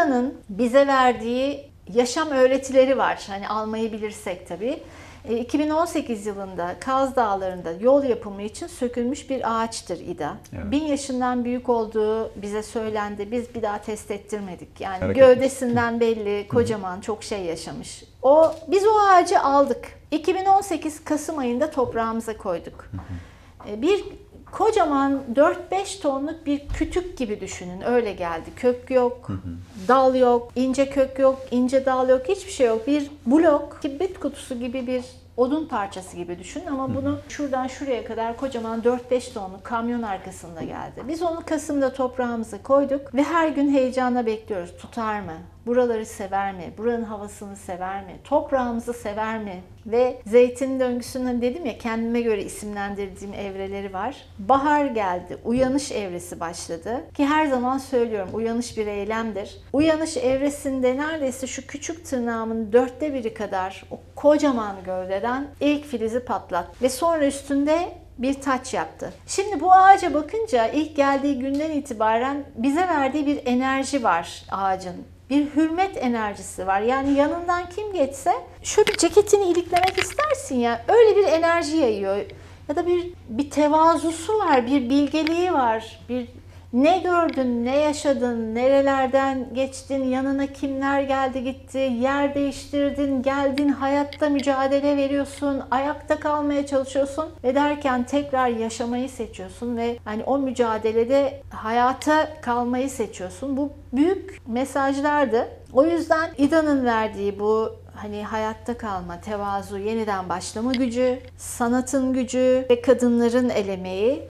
İDA'nın bize verdiği yaşam öğretileri var. Hani almayı bilirsek tabii. 2018 yılında Kaz Dağları'nda yol yapımı için sökülmüş bir ağaçtır İDA. Evet. 1000 yaşından büyük olduğu bize söylendi. Biz bir daha test ettirmedik. Yani hareket gövdesinden belli, kocaman, çok şey yaşamış. Biz o ağacı aldık. 2018 Kasım ayında toprağımıza koyduk. Bir kocaman 4-5 tonluk bir kütük gibi düşünün. Öyle geldi. Kök yok, dal yok, ince kök yok, ince dal yok, hiçbir şey yok. Bir blok, kibrit kutusu gibi bir odun parçası gibi düşünün ama bunu şuradan şuraya kadar kocaman 4-5 tonluk kamyon arkasında geldi. Biz onu Kasım'da toprağımıza koyduk ve her gün heyecanla bekliyoruz. Tutar mı? Buraları sever mi? Buranın havasını sever mi? Toprağımızı sever mi? Ve zeytin döngüsünün dedim ya kendime göre isimlendirdiğim evreleri var. Bahar geldi. Uyanış evresi başladı. Ki her zaman söylüyorum uyanış bir eylemdir. Uyanış evresinde neredeyse şu küçük tırnağımın 1/4 kadar o kocaman gövdeden ilk filizi patlat. Ve sonra üstünde bir taç yaptı. Şimdi bu ağaca bakınca ilk geldiği günden itibaren bize verdiği bir enerji var ağacın. Bir hürmet enerjisi var. Yani yanından kim geçse şöyle bir ceketini iliklemek istersin ya. Öyle bir enerji yayıyor. Ya da bir tevazusu var, bir bilgeliği var. Ne gördün, ne yaşadın, nerelerden geçtin, yanına kimler geldi gitti, yer değiştirdin, geldin, hayatta mücadele veriyorsun, ayakta kalmaya çalışıyorsun ve derken tekrar yaşamayı seçiyorsun ve hani o mücadelede hayata kalmayı seçiyorsun. Bu büyük mesajlardı. O yüzden İDA'nın verdiği bu hani hayatta kalma, tevazu, yeniden başlama gücü, sanatın gücü ve kadınların el emeği